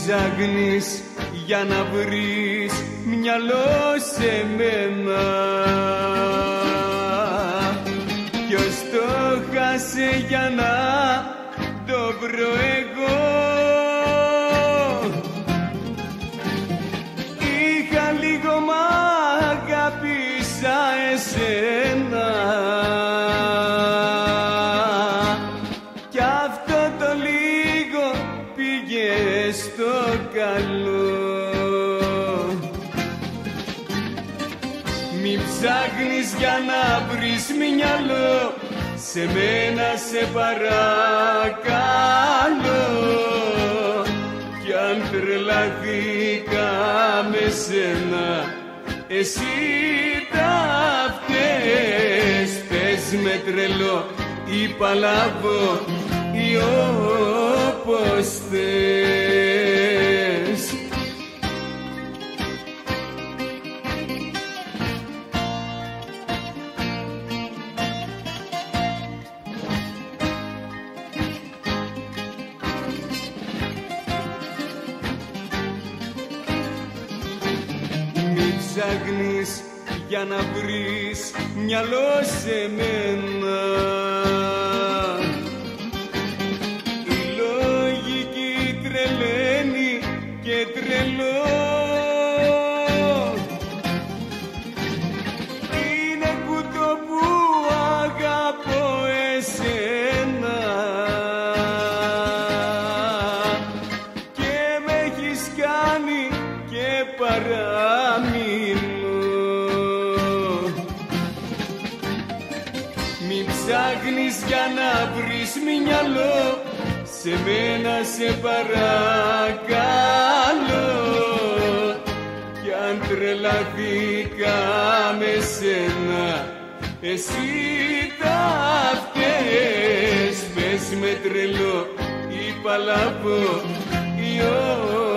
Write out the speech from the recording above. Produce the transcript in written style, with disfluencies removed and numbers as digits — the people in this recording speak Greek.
ψάχνεις για να βρεις μυαλό σε μένα. Ποιος το χάσε για να το βρω εγώ. Είχα λίγο μ' αγάπησα εσένα κι αυτό το λίγο πήγε στο καλό. Μη ψάχνεις για να βρεις μυαλό σε μένα σε παρακαλώ. Κι αν τρελαθήκα με σένα εσύ τα φταίς. Πες με τρελό ή παλαβό ή όπως θες. Ψάχνεις για να βρεις μυαλό σε μένα. Η λογική τρελαίνει και τρελό. Είναι κουτό που αγαπώ εσένα και με έχεις κάνει και παραμείνω. Μη ψάχνεις για να βρεις μυαλό σε μένα σε παρακαλώ. Κι αν τρελαθήκα με σένα εσύ τα φταίς. Πες με τρελό ή παλαβό ή